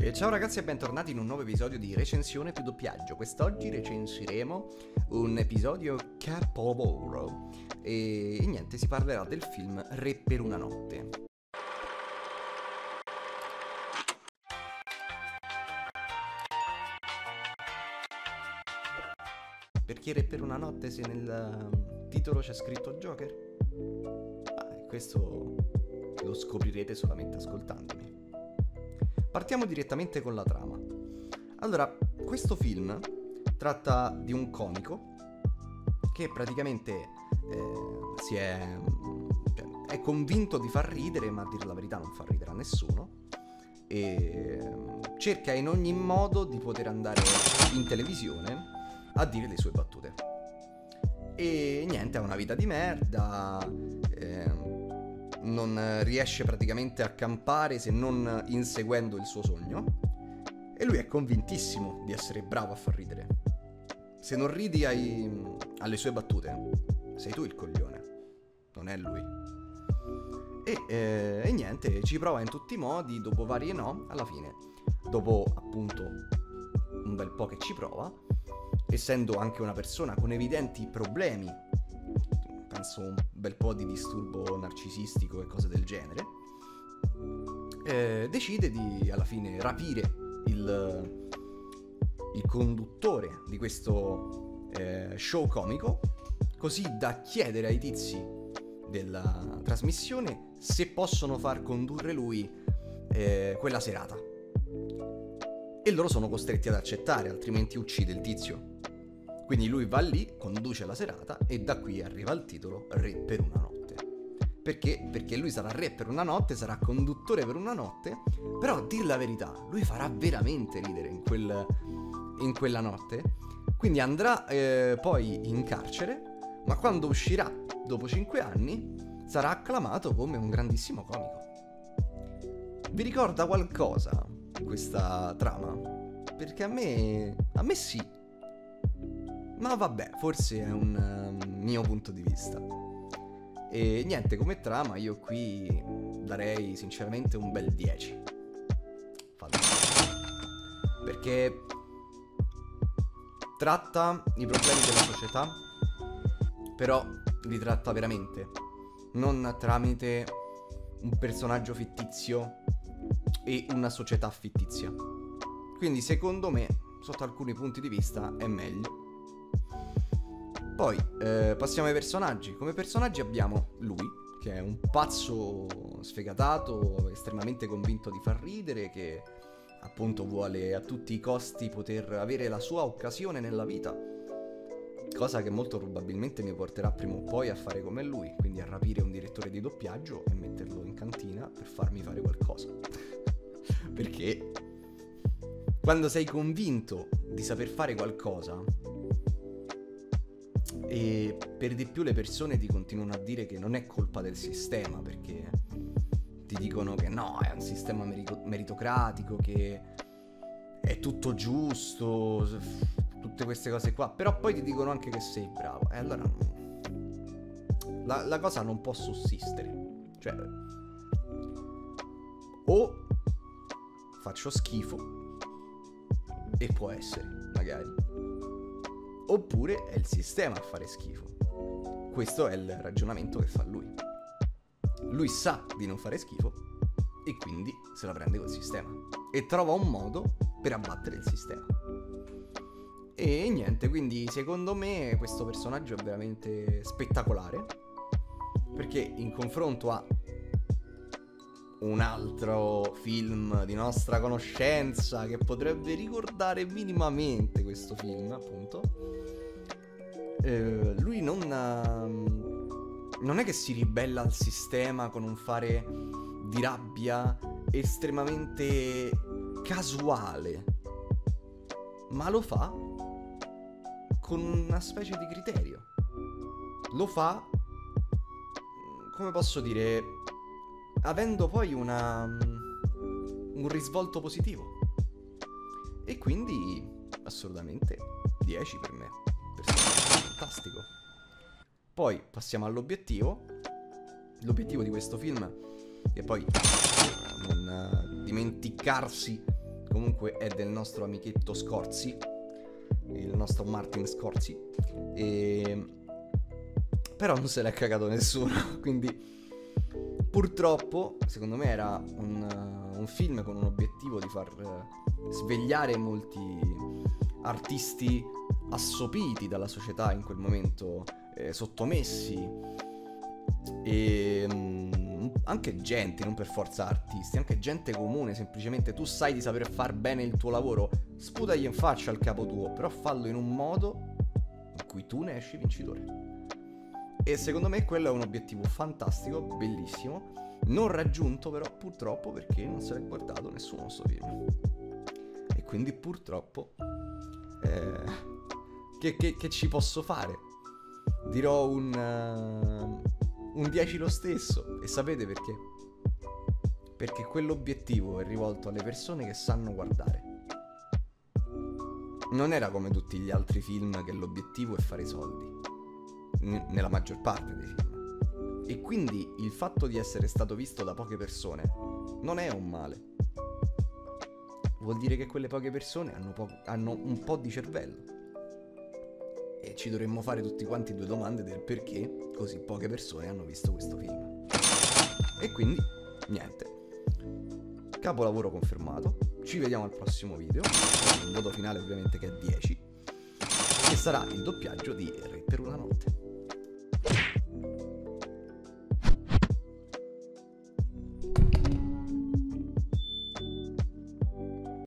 E ciao ragazzi e bentornati in un nuovo episodio di Recensione più doppiaggio. Quest'oggi recensiremo un episodio capolavoro e niente, si parlerà del film Re per una notte. Perché Re per una notte se nel titolo c'è scritto Joker? Questo lo scoprirete solamente ascoltandomi. Partiamo direttamente con la trama. Allora, questo film tratta di un comico che praticamente è convinto di far ridere, ma a dire la verità non fa ridere a nessuno, e cerca in ogni modo di poter andare in televisione a dire le sue battute. E niente, ha una vita di merda, non riesce praticamente a campare se non inseguendo il suo sogno, e lui è convintissimo di essere bravo a far ridere. Se non ridi alle sue battute, sei tu il coglione, non è lui. E niente, ci prova in tutti i modi, dopo vari no, alla fine, dopo appunto un bel po' che ci prova, essendo anche una persona con evidenti problemi, penso un bel po' di disturbo narcisistico e cose del genere, decide di alla fine rapire il conduttore di questo show comico, così da chiedere ai tizi della trasmissione se possono far condurre lui quella serata, e loro sono costretti ad accettare, altrimenti uccide il tizio. Quindi lui va lì, conduce la serata, e da qui arriva il titolo Re per una notte. Perché? Perché lui sarà re per una notte, sarà conduttore per una notte, però a dir la verità, lui farà veramente ridere in quella notte. Quindi andrà poi in carcere, ma quando uscirà, dopo 5 anni, sarà acclamato come un grandissimo comico. Vi ricorda qualcosa questa trama? Perché a me sì. Ma vabbè, forse è un mio punto di vista. E niente, come trama io qui darei sinceramente un bel 10. Perché tratta i problemi della società, però li tratta veramente, non tramite un personaggio fittizio e una società fittizia. Quindi secondo me, sotto alcuni punti di vista, è meglio. Poi passiamo ai personaggi. Come personaggi abbiamo lui, che è un pazzo sfegatato, estremamente convinto di far ridere, che appunto vuole a tutti i costi poter avere la sua occasione nella vita, cosa che molto probabilmente mi porterà prima o poi a fare come lui, quindi a rapire un direttore di doppiaggio e metterlo in cantina per farmi fare qualcosa. Perché quando sei convinto di saper fare qualcosa e per di più le persone ti continuano a dire che non è colpa del sistema, perché ti dicono che no, è un sistema meritocratico, che è tutto giusto, tutte queste cose qua, però poi ti dicono anche che sei bravo, e allora la cosa non può sussistere. Cioè, o faccio schifo, e può essere, magari, oppure è il sistema a fare schifo. Questo è il ragionamento che fa lui. Lui sa di non fare schifo e quindi se la prende col sistema e trova un modo per abbattere il sistema. E niente, quindi secondo me questo personaggio è veramente spettacolare, perché in confronto a un altro film di nostra conoscenza che potrebbe ricordare minimamente questo film, appunto, lui non è che si ribella al sistema con un fare di rabbia estremamente casuale, ma lo fa con una specie di criterio. Lo fa, come posso dire, avendo poi un risvolto positivo. E quindi assolutamente 10 per me. Fantastico. Poi passiamo all'obiettivo. L'obiettivo di questo film è poi non dimenticarsi comunque è del nostro amichetto Scorsi, il nostro Martin Scorsi, però non se l'è cagato nessuno, quindi purtroppo secondo me era un film con un obiettivo di far svegliare molti artisti assopiti dalla società in quel momento, sottomessi, e anche gente, non per forza artisti, anche gente comune. Semplicemente tu sai di saper far bene il tuo lavoro, sputagli in faccia al capo tuo, però fallo in un modo in cui tu ne esci vincitore. E secondo me quello è un obiettivo fantastico, bellissimo, non raggiunto però purtroppo, perché non se l'è guardato nessuno sto film. E quindi purtroppo che ci posso fare? Dirò un 10 lo stesso. E sapete perché? Perché quell'obiettivo è rivolto alle persone che sanno guardare. Non era come tutti gli altri film che l'obiettivo è fare soldi, nella maggior parte dei film. E quindi il fatto di essere stato visto da poche persone non è un male. Vuol dire che quelle poche persone hanno un po' di cervello. E ci dovremmo fare tutti quanti due domande del perché così poche persone hanno visto questo film. E quindi, niente. Capolavoro confermato. Ci vediamo al prossimo video. Il voto finale ovviamente che è 10. E sarà il doppiaggio di Re per una notte.